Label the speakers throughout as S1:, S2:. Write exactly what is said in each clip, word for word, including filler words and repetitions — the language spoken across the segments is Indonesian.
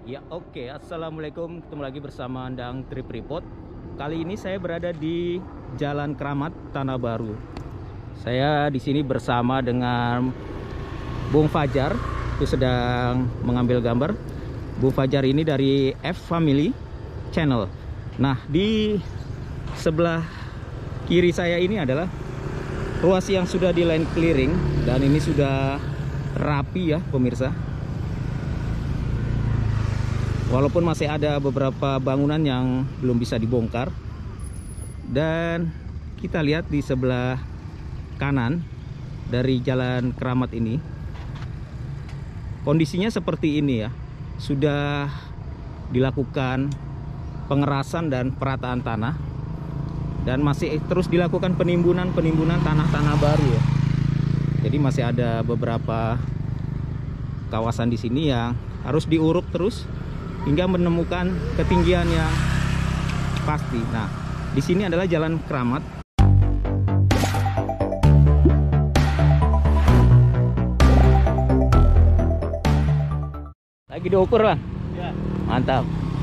S1: Ya oke, Assalamualaikum, ketemu lagi bersama Andang Trip Report. Kali ini saya berada di Jalan Keramat, Tanah Baru. Saya di sini bersama dengan Bung Fajar, itu sedang mengambil gambar. Bung Fajar ini dari F Family Channel. Nah, di sebelah kiri saya ini adalah ruas yang sudah di line clearing, dan ini sudah rapi ya pemirsa. Walaupun masih ada beberapa bangunan yang belum bisa dibongkar. Dan kita lihat di sebelah kanan dari Jalan Keramat ini, kondisinya seperti ini ya. Sudah dilakukan pengerasan dan perataan tanah, dan masih terus dilakukan penimbunan-penimbunan tanah-tanah baru ya. Jadi masih ada beberapa kawasan di sini yang harus diuruk terus hingga menemukan ketinggian yang pasti. Nah, di sini adalah Jalan Keramat. Lagi diukur lah. Ya. Mantap.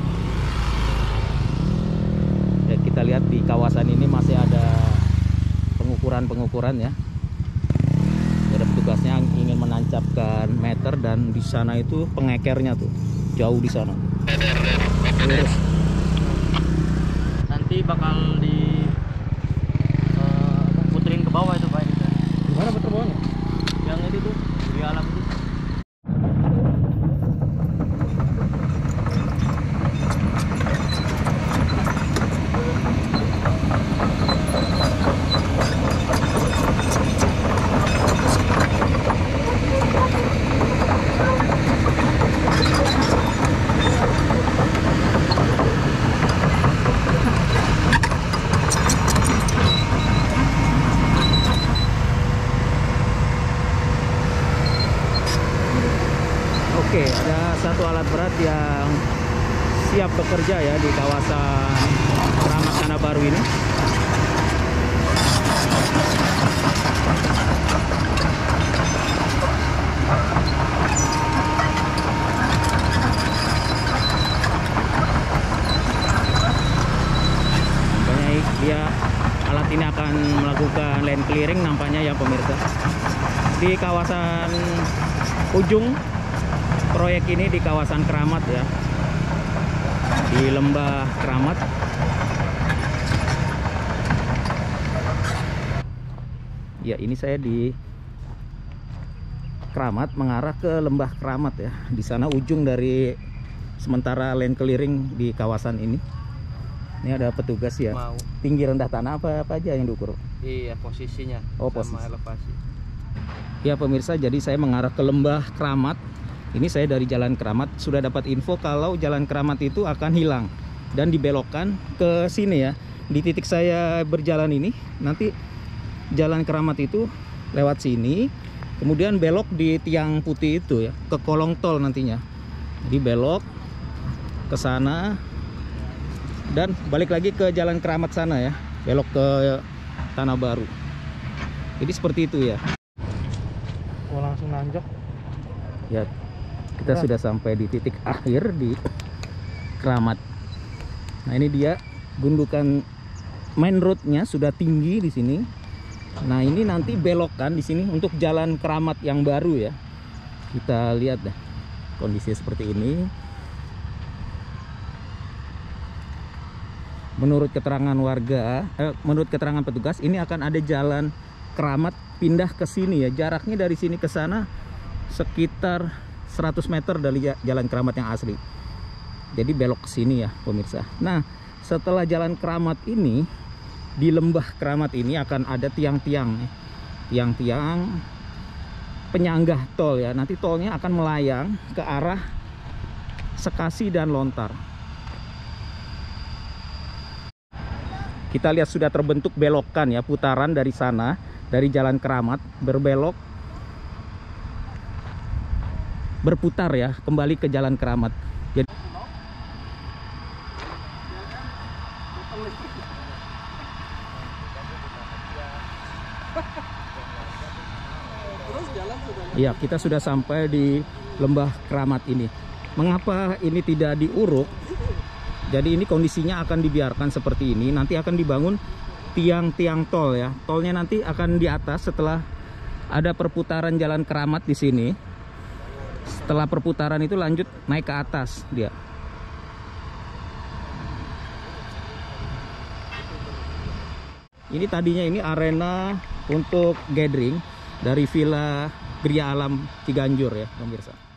S1: Ya, kita lihat di kawasan ini masih ada pengukuran-pengukuran ya. Ada petugasnya yang ingin menancapkan meter, dan di sana itu pengekernya tuh jauh di sana. Lurus.
S2: Nanti bakal di uh, puterin ke bawah itu Pak.
S1: Gimana puter bawahnya?
S2: Yang itu tuh di alam itu.
S1: Oke, ada satu alat berat yang siap bekerja ya di kawasan Keramat Tanah Baru ini. Nampaknya dia alat ini akan melakukan land clearing nampaknya ya pemirsa. Di kawasan ujung proyek ini di kawasan Keramat ya, di Lembah Keramat. Ya, ini saya di Keramat mengarah ke Lembah Keramat ya. Di sana ujung dari sementara land clearing di kawasan ini. Ini ada petugas ya.
S2: Mau.
S1: Tinggi rendah tanah apa apa aja yang diukur?
S2: Iya, posisinya.
S1: Oh,
S2: sama
S1: posisi.
S2: elevasi.
S1: Ya pemirsa, jadi saya mengarah ke Lembah Keramat. Ini saya dari Jalan Keramat, sudah dapat info kalau Jalan Keramat itu akan hilang dan dibelokkan ke sini ya. Di titik saya berjalan ini, nanti Jalan Keramat itu lewat sini, kemudian belok di tiang putih itu ya, ke kolong tol nantinya. Jadi belok ke sana dan balik lagi ke Jalan Keramat sana ya, belok ke Tanah Baru. Jadi seperti itu ya.
S2: Oh, langsung nanjak.
S1: Ya, kita sudah sampai di titik akhir di Keramat. Nah, ini dia gundukan main roadnya sudah tinggi di sini. Nah, ini nanti belokan di sini untuk Jalan Keramat yang baru ya. Kita lihat deh kondisinya seperti ini. Menurut keterangan warga, eh, menurut keterangan petugas, ini akan ada Jalan Keramat pindah ke sini ya. Jaraknya dari sini ke sana sekitar seratus meter dari Jalan Keramat yang asli. Jadi belok ke sini ya pemirsa. Nah, setelah Jalan Keramat ini, di Lembah Keramat ini akan ada tiang-tiang tiang-tiang penyanggah tol ya. Nanti tolnya akan melayang ke arah Sekasi dan Lontar. Kita lihat sudah terbentuk belokan ya, putaran dari sana, dari Jalan Keramat berbelok, berputar ya kembali ke Jalan Keramat. Jadi ya, kita sudah sampai di Lembah Keramat ini. Mengapa ini tidak diuruk? Jadi ini kondisinya akan dibiarkan seperti ini. Nanti akan dibangun tiang-tiang tol ya. Tolnya nanti akan di atas setelah ada perputaran Jalan Keramat di sini. Setelah perputaran itu lanjut naik ke atas dia. Ini tadinya ini arena untuk gathering dari Villa Gria Alam Ciganjur ya pemirsa.